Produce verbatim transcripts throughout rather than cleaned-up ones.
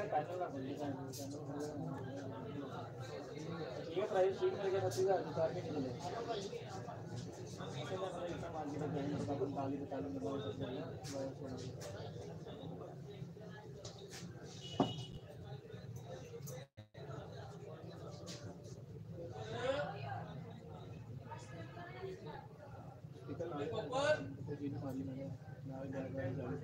ये price sheet मेरे के पच्चीस हजार चार के निकले इसलिए मैंने इतना मार्केट में जाने का पैंतालीस पैंतालीस में बहुत अच्छा है निकल आ गया तो जी मारी मैंने ना जाएगा चालीस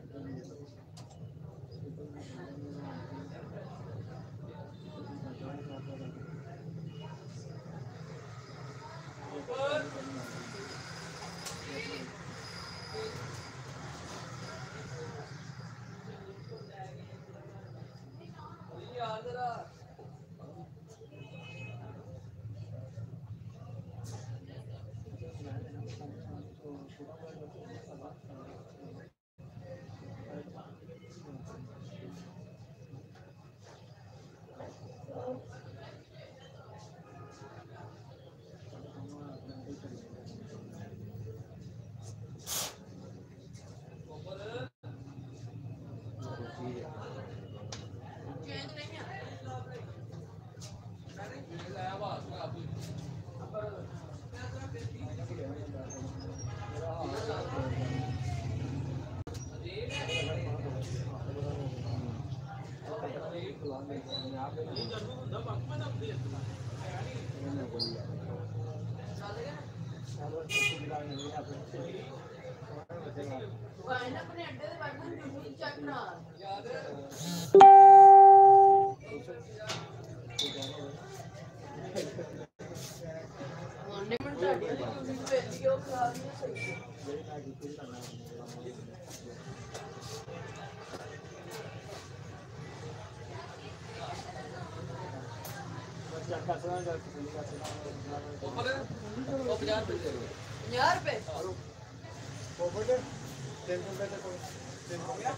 यार पे पोपट तीन सौ रुपये तक तीन हो गया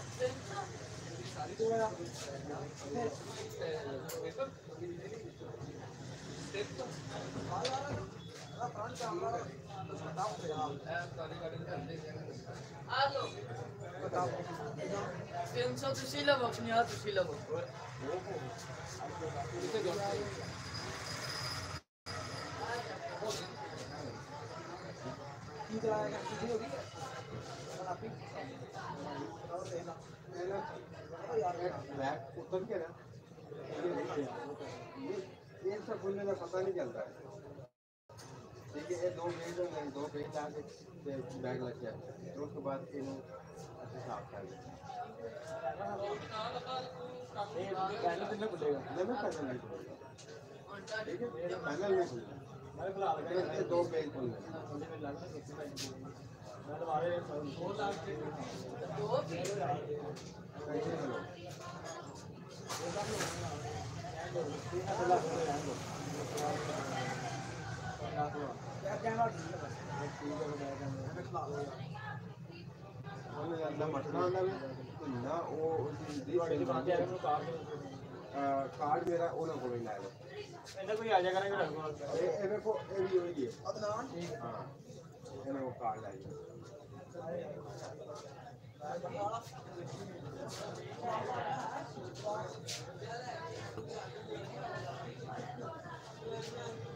तीन सौ तुसी लो अपनी यार तुसी लो उतर के ना ये सब बोलने का पता नहीं चलता है ठीक है ये दो पेज नहीं दो पेज आके बैग लग गया फिर उसके बाद इन्हें अच्छे साफ कर दें पैनल कितने खुलेगा नहीं मैं पैनल नहीं खुलेगा ठीक है पैनल नहीं खुलेगा मैं बुला लगा ये दो पेज खुलेगा मैं तो आगे दो लाख दो पेज कार्ड मेरा उन्होंने को भी ला लो इन्हें कोई आ जाएगा ना इन्हें को ये भी वही है हाँ इन्हें को कार्ड लाइए Thank you.